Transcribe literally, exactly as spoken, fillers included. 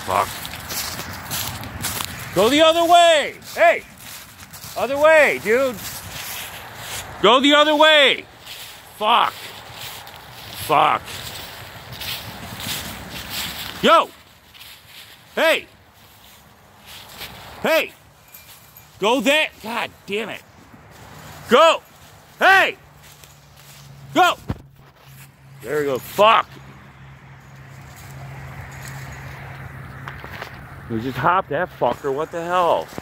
fuck. Go the other way! Hey! Other way, dude! Go the other way! Fuck. Fuck. Yo! Hey! Hey! Go there! God damn it! Go! Hey! Go! There we go. Fuck! We just hopped that fucker. What the hell?